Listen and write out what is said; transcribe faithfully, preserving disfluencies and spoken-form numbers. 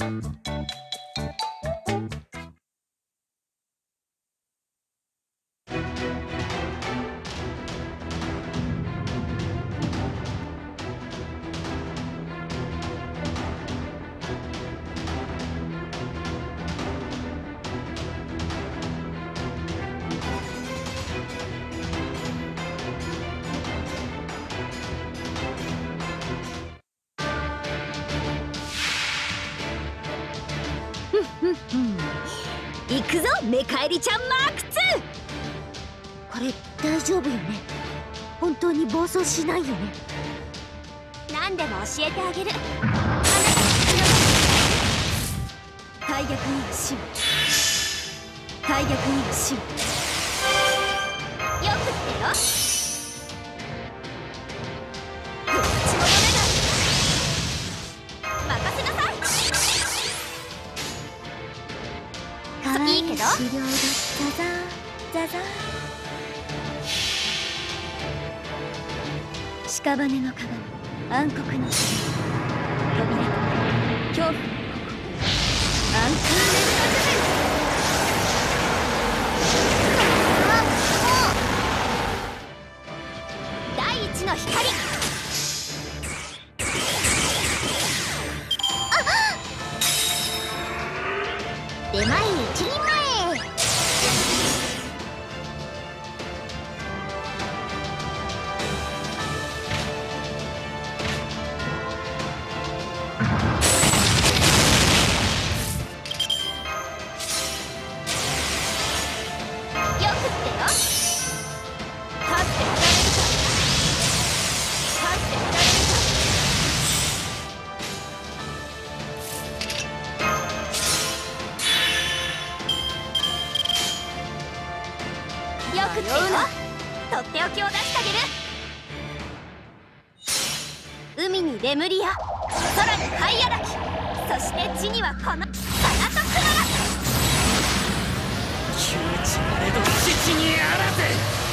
行くぞメカエリちゃんマークツー。これ大丈夫よね？本当に暴走しないよね？ 何でも教えてあげる。 大逆に死大逆に死よくってよ。こっちもダメだ。任せなさい。いいけど終了だ。ザザザザ屍の鏡暗黒の扉恐怖の暗黒レンガ第一の光。出前一人前。よくってよ。とっておきを出してあげる。海にレムリア、空にハイアラキ、そして地にはこのサナトクナラ。 窮地なれど父にあらず。